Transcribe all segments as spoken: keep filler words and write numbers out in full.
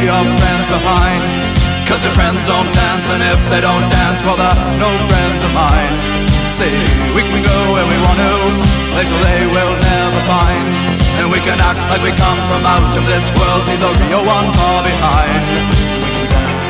your friends behind. Cause your friends don't dance, and if they don't dance, well they're no friends of mine. See, we can go where we want to, places they will never find. And we can act like we come from out of this world, leave the real one far behind. We can dance.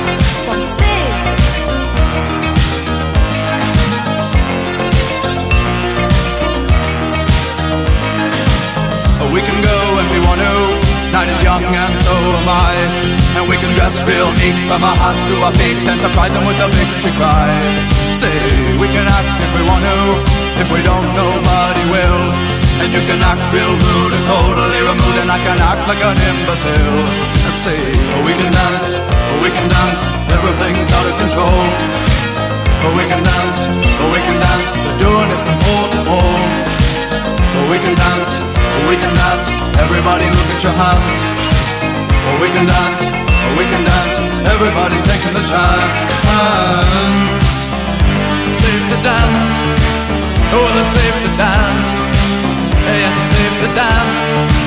We can go when we want to, night is young and so am I. And we can dress real neat from our hearts to our feet and surprise them with a victory cry. Say, we can act if we want to, if we don't nobody will. And you can act real rude and totally removed, and I can act like an imbecile. Say, we can dance, we can dance, everything's out of control. We can dance, we can dance, we're doing it from pole to pole. We can dance, we can dance, everybody look at your hands. We can dance, we can dance, everybody's taking the chance. Safe to dance, oh it's safe to dance. Yes, it's safe to dance.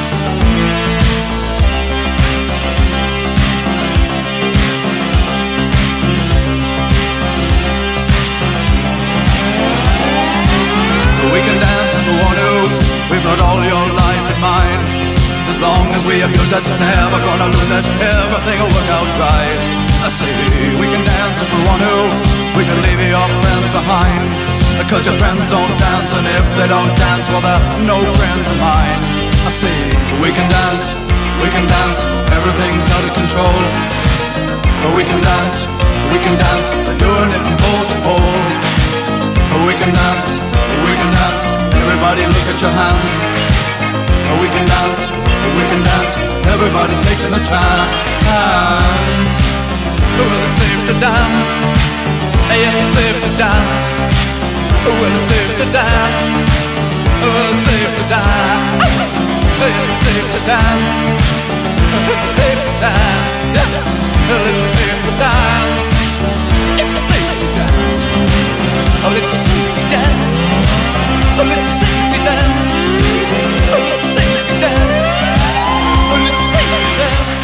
We can dance if we want to, we've got all your life in mind. As long as we abuse it, never gonna lose it, everything will work out right. I say, we can dance if we want to, we can leave your friends behind. Because your friends don't dance, and if they don't dance, well they're no friends of mine. I say, we can dance, we can dance, everything's out of control. We can dance, we can dance, we're doing it from pole to pole. We can dance, we can dance, everybody look at your hands. We can dance, we can dance, everybody's taking the chance. Well, it's safe to dance, yes, it's safe to dance. Well, it's safe to dance, well, it's safe to dance. Yes, it's safe to dance, it's safe to dance. Well, it's safe to dance, it's safe to dance. Oh, it's a safety dance. Oh, it's a safety dance. Oh, it's a safety dance. Oh, it's a safety dance.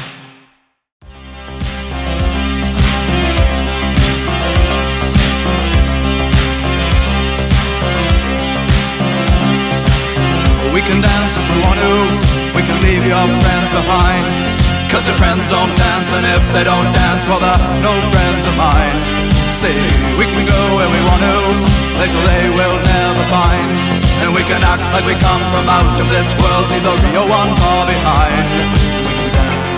We can dance if we want to, we can leave your friends behind. Cause your friends don't dance, and if they don't dance, well they're no friends of mine. See, we can go where we want to, places they will never find. And we can act like we come from out of this world, leave the real one far behind. We can dance.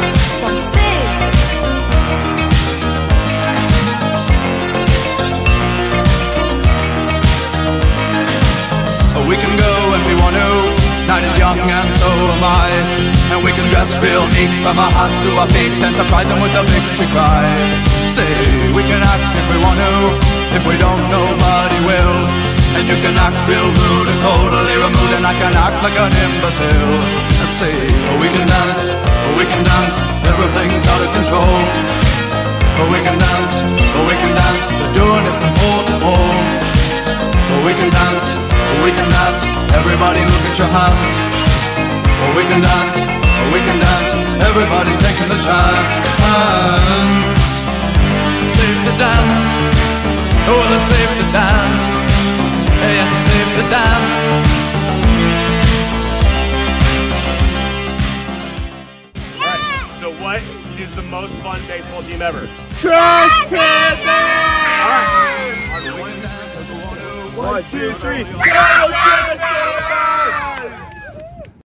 We can go when we want to, night is young and so am I. And we can dress real neat from our hearts to our feet and surprise them with a victory cry. Say, we can act if we want to, if we don't nobody will. And you can act real rude and totally removed, and I can act like an imbecile. Say, we can dance, we can dance, everything's out of control. We can dance, we can dance, we're doing it from pole to pole. We can dance, we can dance, everybody look at your hands. We can dance, we can dance, everybody's taking the chance. Safe to dance, oh it's safe to dance. Yes, it's safe to dance. Right, so what is the most fun baseball team ever? Trash Panthers! Alright, one, two, three, go!